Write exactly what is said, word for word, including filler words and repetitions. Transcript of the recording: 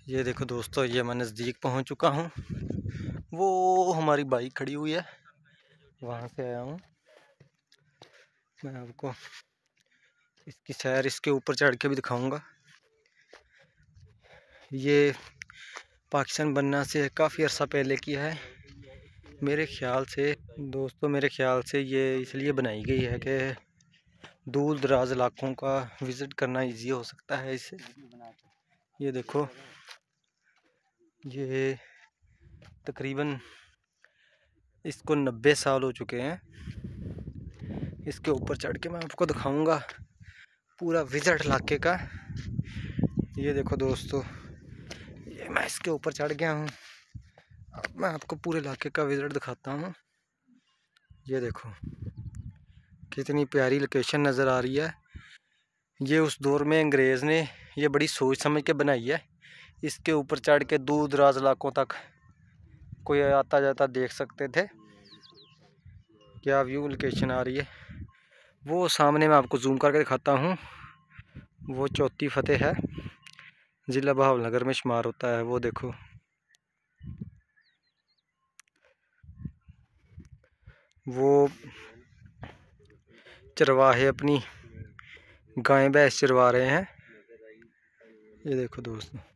ये देखो दोस्तों, ये मैं नज़दीक पहुंच चुका हूं। वो हमारी बाइक खड़ी हुई है, वहां से आया हूं। मैं आपको इसकी सैर इसके ऊपर चढ़ के भी दिखाऊंगा। ये पाकिस्तान बनना से काफ़ी अर्सा पहले की है मेरे ख्याल से। दोस्तों मेरे ख्याल से ये इसलिए बनाई गई है कि दूर दराज इलाकों का विज़िट करना इजी हो सकता है इससे। ये देखो, ये तकरीबन इसको नब्बे साल हो चुके हैं। इसके ऊपर चढ़ के मैं आपको दिखाऊंगा पूरा विज़िट इलाके का। ये देखो दोस्तों, ये मैं इसके ऊपर चढ़ गया हूँ। अब मैं आपको पूरे इलाके का विज़िट दिखाता हूँ। ये देखो कितनी प्यारी लोकेशन नज़र आ रही है। ये उस दौर में अंग्रेज़ ने ये बड़ी सोच समझ के बनाई है। इसके ऊपर चढ़ के दूर दराज इलाकों तक कोई आता जाता देख सकते थे। क्या व्यू लोकेशन आ रही है। वो सामने मैं आपको जूम करके दिखाता हूँ, वो चौथी फतेह है, ज़िला बहावलनगर में शुमार होता है। वो देखो, वो चरवाहे अपनी गाय भैंस चरवा रहे हैं। ये देखो दोस्तों,